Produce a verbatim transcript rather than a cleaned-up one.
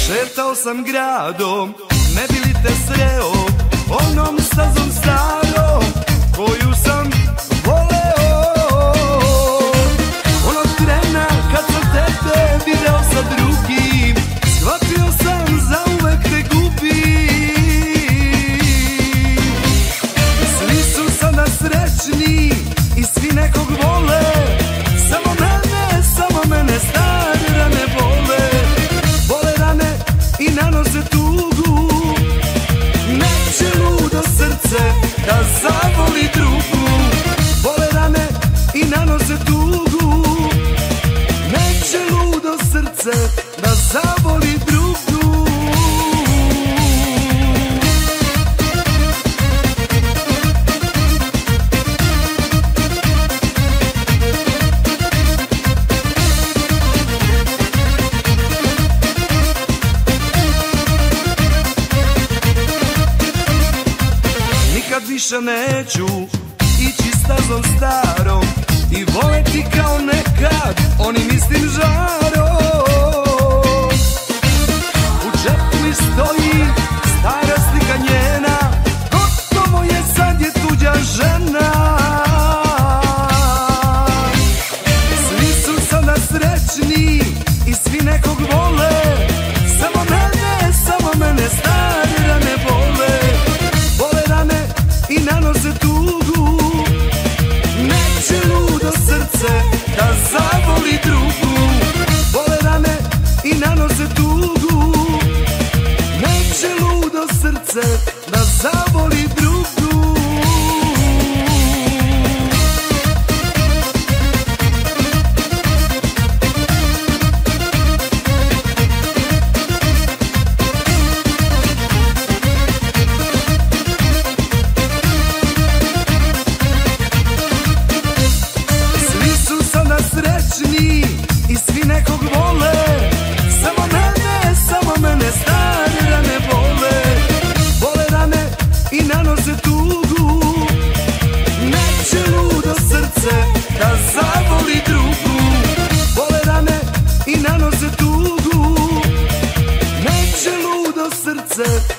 Šetao sam gradom, ne bi li te sreo onom stazom starom koju sam voleo. Onog trena kad sam tebe video sa drugim, shvatio sam zauvek te gubim. Svi su sada srećni i svi nekog vole, samo mene, samo mene stare rane bole. Bole rane i nanose tugu, neće ludo srce da zavoli drugu. Bole rane i nanose tugu, neće ludo srce da zavoli drugu. Nikad više neću ići stazom starom i voleti kao nekad onim istim žarom. U džepu mi stoji stara slika njena, gotovo je, sad je tuđa žena. Svi su sada srećni i svi nekog vole, samo mene, samo mene stare rane bole. Bole rane i nanose tugu, neće ludo srce da zavoli drugu. Bole rane i nanose tugu, neće ludo srce da zavoli drugu. Srećni i svi nekog vole, samo mene, samo mene stare rane bole. Bole rane i nanose tugu, neće ludo srce da zavoli drugu. Bole rane i nanose tugu, neće ludo srce